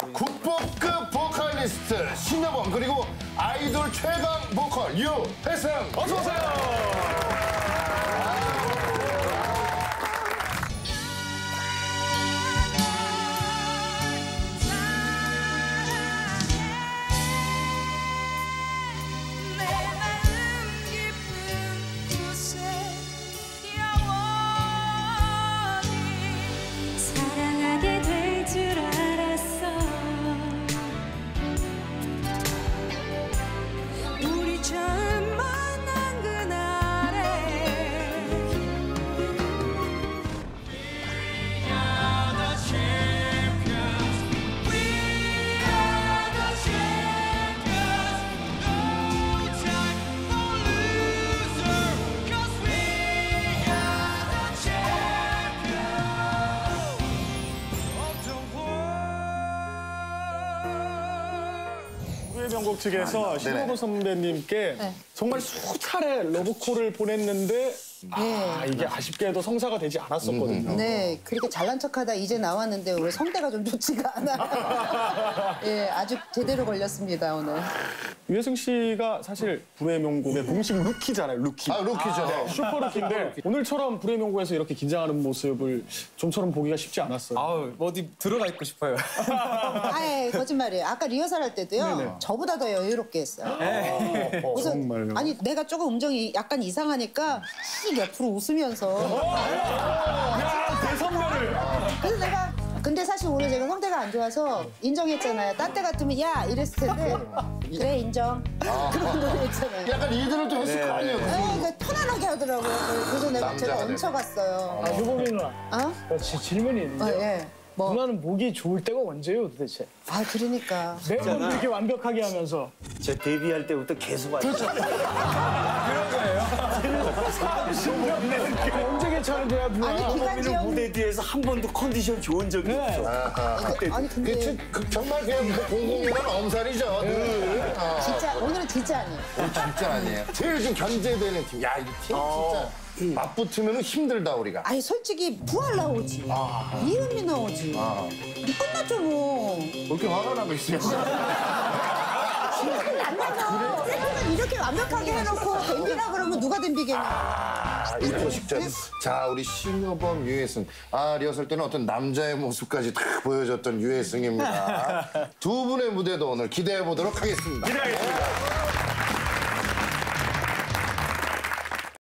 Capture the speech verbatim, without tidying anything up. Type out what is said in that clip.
국보급 보컬리스트 신여범 그리고 아이돌 최강 보컬 유혜승 어서 오세요. 명곡 측에서 아, 신호부 선배님께 네. 정말 수차례 러브콜을 보냈는데 아, 이게 아쉽게도 성사가 되지 않았었거든요. 네, 그렇게 잘난 척하다 이제 나왔는데 오늘 성대가 좀 좋지가 않아요. 예, 아주 제대로 걸렸습니다 오늘. 유혜승 씨가 사실 불의 명곡의 공식 루키잖아요, 루키. 아, 루키죠. 네, 슈퍼 루키인데 오늘처럼 불의 명곡에서 이렇게 긴장하는 모습을 좀처럼 보기가 쉽지 않았어요. 아우, 뭐 어디 들어가 있고 싶어요. 아예 거짓말이에요. 아까 리허설 할 때도요. 네네. 저보다 더 여유롭게 했어요. 어, 그래서 정말요? 아니 내가 조금 음정이 약간 이상하니까 씩 옆으로 웃으면서. 야, 대선배를! 그래서 내가 근데 사실 오늘 제가 성대가 안 좋아서 인정했잖아요. 딴 때 같으면 야 이랬을 텐데 그래 인정. 그런 노래 있잖아요. 약간 리드를 좀 했을 거 아니에요. 네, 그러니까 편안하게 하더라고요. 그래서 내가 제가 남자가 얹혀갔어요. 아, 유범이 누나. 어? 지- 질문이 어, 있는데요. 예. 뭐? 누나는 목이 좋을 때가 언제예요, 도대체? 아 그러니까. 매번 이렇게 완벽하게 하면서. 제 데뷔할 때부터 계속 왔죠. 언제 괜찮은데요, 누나? 아니 유범이는 기간지연. 무대 뒤에서 한 번도 컨디션 좋은 적이 네. 없어. 그때 아니 근데 그, 치- 그 정말 그냥 뭐 공공연한 엄살이죠. 늘. 어, 진짜 오늘은 진짜 아니에요. 진짜 아니에요. 제일 좀 견제되는 팀. 야, 이 팀 진짜 맞붙으면 힘들다 우리가. 아니 솔직히 부활 나오지. 이은미 나오지. 끝났죠 뭐. 왜 이렇게 화가 나고 있어요? 안 나가. 세팅을 이렇게 완벽하게 해놓고 댐비라 그러면 누가 댐비겠냐. 아, 이거 직전. 자, 우리 신여범, 유혜승. 아, 리허설 때는 어떤 남자의 모습까지 다 보여줬던 유혜승입니다. 두 분의 무대도 오늘 기대해 보도록 하겠습니다. 기대하겠습니다.